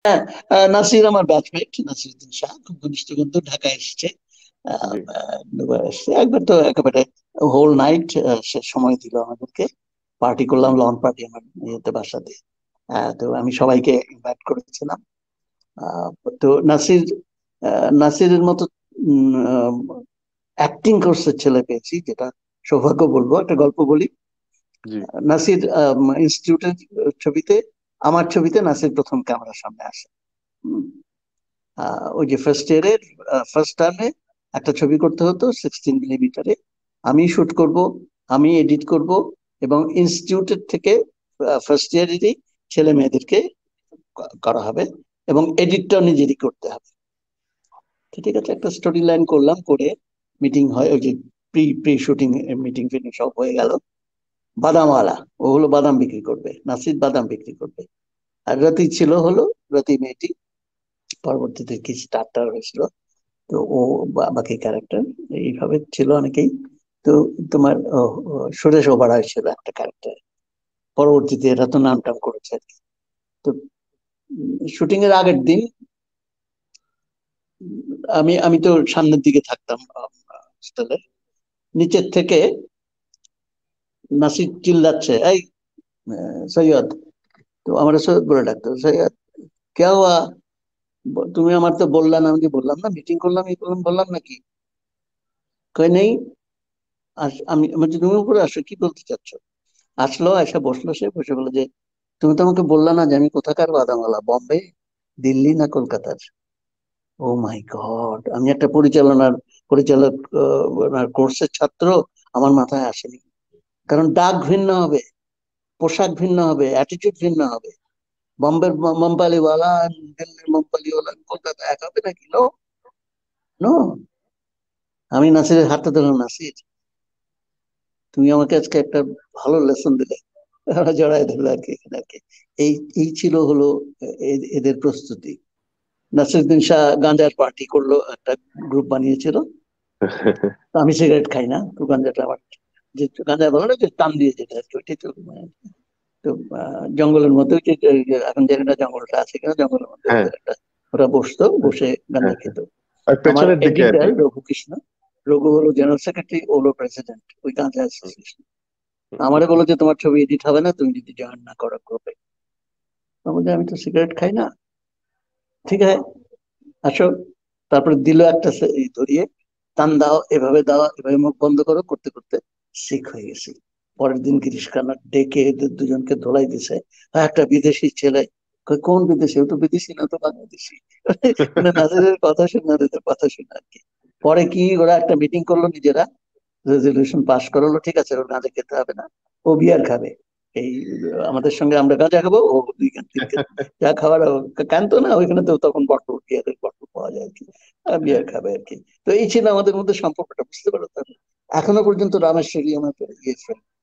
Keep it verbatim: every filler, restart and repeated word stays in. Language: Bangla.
হ্যাঁ, আহ, নাসির আমার ব্যাচমেট, নাসিরুদ্দিন শাহ খুব ঘনিষ্ঠ বন্ধু, ঢাকা এসেছে। আহ, জি। আহ, দুবার এসেছে, একবার তো একেবারে হোল নাইট সে সময় দিল আমাদেরকে। পার্টি করলাম, লন পার্টি আমার ইয়েতে বাসাতে। আহ, তো আমি সবাইকে ইনভাইট করেছিলাম। আহ, তো নাসির আহ, নাসিরের মতো অ্যাক্টিং কোর্সের ছেলে পেয়েছি, যেটা সৌভাগ্য বলবো। একটা গল্প বলি। জি। নাসির ইনস্টিটিউটের ছবিতে, আমার ছবিতে নাসির প্রথম ক্যামেরার সামনে আসে। হুম। আহ, ওই যে ফার্স্ট ইয়ারের ফার্স্ট টার্মে একটা ছবি করতে হতো সিক্সটিন মিলিমিটারে। আমি শুট করব, আমি এডিট করব, এবং ইনস্টিটিউটের থেকে ফার্স্ট ইয়ারেরই ছেলে মেয়েদেরকে ক- করা হবে, এবং এডিটটাও নিজেরই করতে হবে। তো ঠিক আছে, একটা স্টোরি লাইন করলাম, করে মিটিং হয়, ওই যে pre pre shooting meeting fitting সব হয়ে গেল। বাদামওয়ালা, ও হলো বাদাম বিক্রি করবে, নাসির বাদাম বিক্রি করবে। আর রতি ছিল হলো, রতি মেয়েটি পরবর্তীতে কি স্টারটার হয়েছিল। তো ও বা- বাকি ক্যারেক্টার এইভাবে ছিল অনেকেই। তো তোমার ও, ও, সুরেশ ওবরায় ছিল একটা ক্যারেক্টার, পরবর্তীতে এরা তো নাম টাম করেছে আর কি। তো শুটিং এর আগের দিন উম, আমি আমি তো সামনের দিকে থাকতাম হোস্টেলের। নিচের থেকে নাসির চিল্লাচ্ছে, এই আহ, সৈয়দ। তো আমার সৈয়দ বলে ডাকতো, সৈয়দ কে হুয়া? ব- তুমি আমার তো বললা না, আমি কি বললাম না মিটিং করলাম, এই করলাম, বললাম নাকি? কই নেই। আস আমি আমি বলছি, তুমি উপরে আসো, কি বলতে চাচ্ছ? আসলো, এসে বসলো, সে বসে বলে যে, তুমি তো আমাকে বললা না যে আমি কোথাকার বাদামওয়ালা, বম্বে, দিল্লি না কলকাতার? ও মাই গড, আমি একটা পরিচালনার পরিচালক কোর্সের ছাত্র, আমার মাথায় আসেনি। কারণ ডাক ভিন্ন হবে, পোশাক ভিন্ন হবে, অ্যাটিটিউড ভিন্ন হবে। বম্বের মোমবালিওয়ালা, দিল্লির মোমবালিওয়ালা, কলকাতা এক হবে নাকি? No, no. আমি নাসিরের হাতটা ধরলাম, নাসির তুমি আমাকে আজকে একটা ভালো লেসন দিলে। ওরা জড়াই ধরলো আর কি, এখানে আর কি। এই এই ছিল হলো এ- এদের প্রস্তুতি। নাসিরুদ্দিন শাহ গাঁজার পার্টি করলো, একটা গ্রুপ বানিয়েছিল। তো আমি সিগারেট খাই না, তো গাঁজাটা আমার, যে গাঁজা বলো না, যে টান দিয়ে যেটা আর কি, ওইটাই তো মানে। তো আহ, জঙ্গলের মধ্যে ওই যে ওই যে এখন জানি না জঙ্গলটা আছে কিনা, জঙ্গলের মধ্যে হ্যাঁ, ওদের একটা, ওরা বসতো, হ্যাঁ, বসে গাঁজা হ্যাঁ, হ্যাঁ। খেত। আর আমার পেছনের দিকে আর এডিটর কি। রঘু কৃষ্ণ, রঘু হলো জেনারেল সেক্রেটারি, ও হলো প্রেসিডেন্ট ওই গাঁজা হুম, অ্যাসোসিয়েশন। হুম, হুম, আমারে হুম। বলো যে তোমার ছবি এডিট হবে না তুমি যদি জয়েন না করো গ্রুপে। আমি আমি তো সিগারেট খাই না। ঠিক আছে, আসো। তারপরে দিল একটা সে- এই ধরিয়ে, টান দাও, এভাবে দাও, এভাবে মুখ বন্ধ করো, করতে করতে শিখ হয়ে গেছি। পরের দিন গিরিশ খান্না ডেকে এদের দুজনকে ধোলাই দিছে। আর একটা বিদেশি ছেলে, কই, কোন বিদেশি? ও তো বিদেশি না, তো বাংলাদেশি। মানে নাজিরের কথা শুনে, ওদের কথা শুনে আর কি। পরে কি, ওরা একটা মিটিং করলো নিজেরা, রেজলিউশন পাস করালো, ঠিক আছে ওর গাঁজা খেতে হবে না, ও বিয়ার খাবে। এই আমাদের সঙ্গে আমরা গাঁজা খাবো, ও দুই কান তিন কান যা খাবার ও কানতো না, ওইখানে তো তখন বটল, বিয়ারের বটল পাওয়া যায় আর কি। আর বিয়ার খাবে আর কি। তো এই ছিল আমাদের মধ্যে সম্পর্কটা, বুঝতে পারো তো? এখনো পর্যন্ত রামেশ্বরী আমার ইয়ে friend।